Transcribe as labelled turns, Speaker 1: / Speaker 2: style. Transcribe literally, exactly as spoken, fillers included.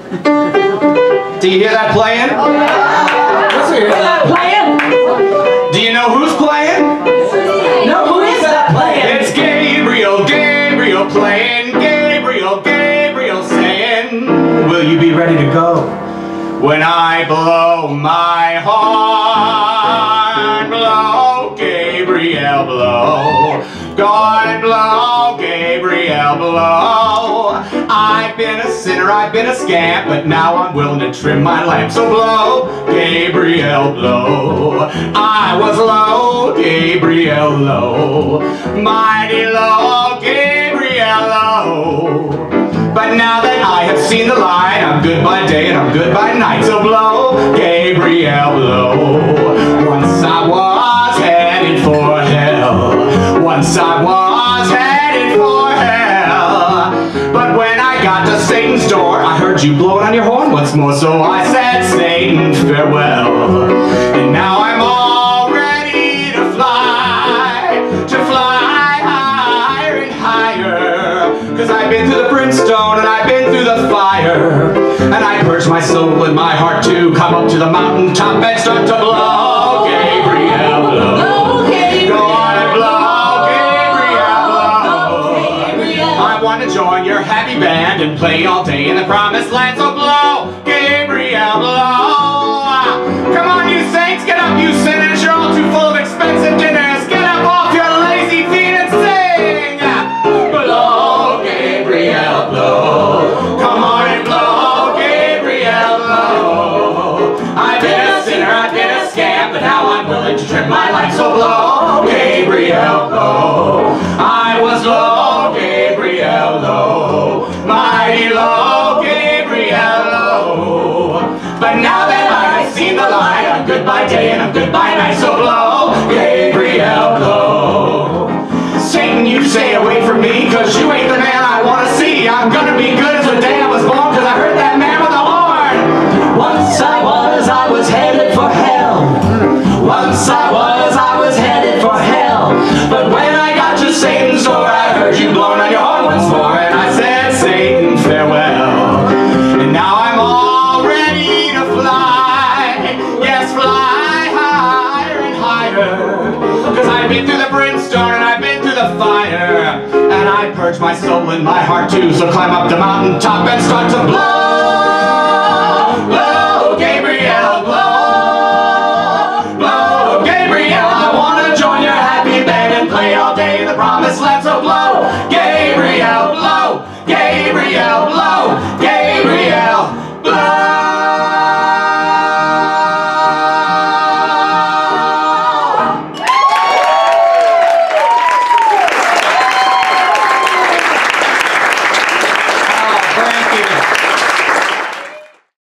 Speaker 1: Do you hear that playing?
Speaker 2: Oh, yeah.
Speaker 1: Let's hear that playing. Do you know who's playing?
Speaker 2: No, who is that playing?
Speaker 1: It's Gabriel, Gabriel playing. Gabriel, Gabriel saying, will you be ready to go when I blow my horn? Blow, Gabriel, blow. Go on and blow, Gabriel, blow. I've been a sinner, I've been a scamp, but now I'm willing to trim my lamp. So blow, Gabriel, blow. I was low, Gabriel, low. Mighty low, Gabriel, low. But now that I have seen the light, I'm good by day and I'm good by night. So blow, Gabriel, blow. Once I was headed for hell. Once I was headed for hell. But when I got to Satan's door, I heard you blowing on your horn once more. So I said, Satan, farewell. And now I'm all ready to fly, to fly higher and higher. Cause I've been through the brimstone and I've been through the fire. And I purge my soul and my heart to come up to the mountaintop and start to blow, Gabriel, blow. Go on and blow, Gabriel, blow. I want to join your happy band and play all day in the promised land. So blow, Gabriel, blow. Come on, you saints, get up, you sinners. You're all too full of expensive dinners. Get up off your lazy feet and sing. Blow, Gabriel, blow. Come on and blow, Gabriel, blow. I've been a sinner, I've been a scamp, but now I'm willing to trim my life. So blow, Gabriel, blow. I was low, Gabriel, low. Mighty low, Gabriel, low. But now that I've seen the light, I'm good by day and I'm good by night. So blow, Gabriel, blow. Satan, you stay away from me, cause you ain't the man I want to see. I'm gonna be good as the day I was born, cause I heard that man with the horn. Once I was, I was headed for hell. Once I was, I was headed for hell. But when I got to Satan's door, I heard you blowing on your horn once more. And I said, Satan, farewell. And now I'm all ready to fly. Yes, fly higher and higher. Cause I've been through the brimstone and I've been through the fire. And I purge my soul and my heart too. So climb up the mountaintop and start to blow.